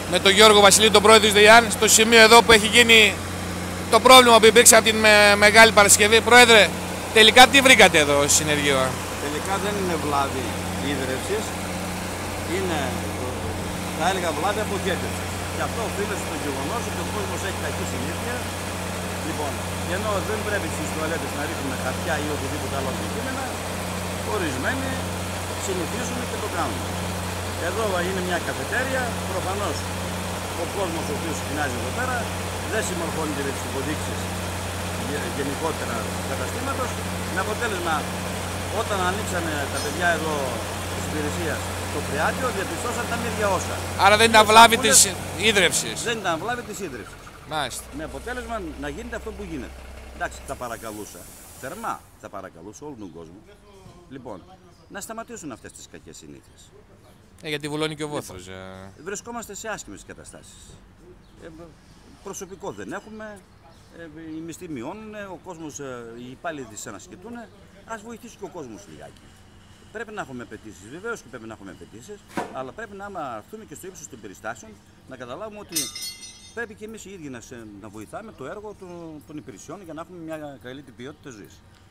με τον Γιώργο Βασιλείου, τον πρόεδρο της ΔΕΙΑΝ, στο σημείο εδώ που έχει γίνει το πρόβλημα που υπήρξε από την Μεγάλη Παρασκευή. Πρόεδρε, τελικά τι βρήκατε εδώ στο συνεργείο? Τελικά δεν είναι βλάβη ίδρυυσης, είναι, θα έλεγα, βλάβη αποχέτευσης. Και αυτό οφείλεται στο γεγονός ότι ο κόσμος έχει κακή συνήθεια. Λοιπόν, ενώ δεν πρέπει στις τουαλέτες να ρίχνουμε χαρτιά ή οτιδήποτε άλλο αντικείμενα, ορισμένοι συνηθίζουν και το κάνουν. Εδώ είναι μια καφετέρια, προφανώς ο κόσμος ο οποίος κοινάζει εδώ πέρα δεν συμμορφώνεται με τις υποδείξεις γενικότερα του καταστήματος, με αποτέλεσμα όταν ανοίξανε τα παιδιά εδώ της υπηρεσίας το φρεάτιο, διαπιστώσαν τα ίδια όσα. Άρα δεν ήταν βλάβη της ίδρυυσης. Δεν ήταν βλάβη της ίδρυυσης. Μάλιστα. Με αποτέλεσμα να γίνεται αυτό που γίνεται. Εντάξει, θα παρακαλούσα, θερμά θα παρακαλούσα όλον τον κόσμο, λοιπόν, να σταματήσουν αυτές τις κακές συνήθειες. Γιατί βουλώνει και ο βόθρος. Βρισκόμαστε σε άσχημες καταστάσεις. Προσωπικό δεν έχουμε, οι μισθοί μειώνουν, ο κόσμος, οι υπάλληλοι της ανασκητούν. Ας βοηθήσει και ο κόσμος λιγάκι. Πρέπει να έχουμε απαιτήσεις, βεβαίως και πρέπει να έχουμε απαιτήσεις, αλλά πρέπει να έρθουμε και στο ύψος των περιστάσεων, να καταλάβουμε ότι πρέπει και εμείς οι ίδιοι να βοηθάμε το έργο των υπηρεσιών για να έχουμε μια καλύτερη ποιότητα ζωής.